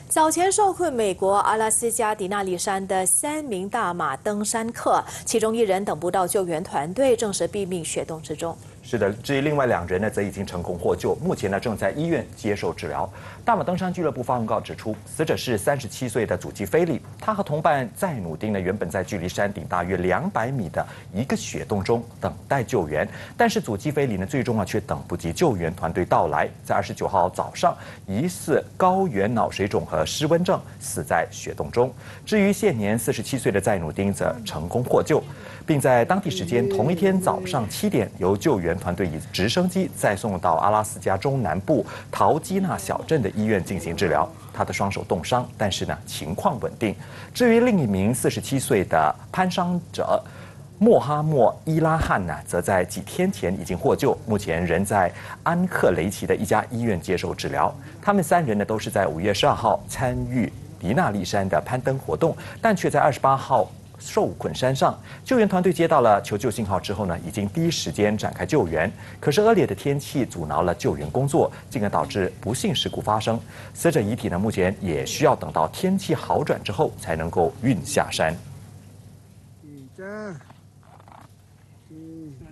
早前受困美国阿拉斯加迪纳利山的3名大马登山客，其中1人等不到救援团队，证实毙命雪洞之中。 是的，至于另外2人呢，则已经成功获救，目前呢正在医院接受治疗。大马登山俱乐部发文告指出，死者是37岁的祖基菲利，他和同伴在努丁呢原本在距离山顶大约200米的一个雪洞中等待救援，但是祖基菲利呢最终却等不及救援团队到来，在29号早上疑似高原脑水肿和失温症死在雪洞中。至于现年47岁的在努丁则成功获救，并在当地时间同一天早上7点由救援团队以直升机再送到阿拉斯加中南部陶基纳小镇的医院进行治疗。他的双手冻伤，但是呢情况稳定。至于另一名47岁的攀山者莫哈默伊拉汉呢，则在几天前已经获救，目前仍在安克雷奇的一家医院接受治疗。他们3人呢都是在5月12号参与迪纳利山的攀登活动，但却在28号受困山上。救援团队接到了求救信号之后呢，已经第一时间展开救援。可是恶劣的天气阻挠了救援工作，进而导致不幸事故发生。死者遗体呢，目前也需要等到天气好转之后才能够运下山。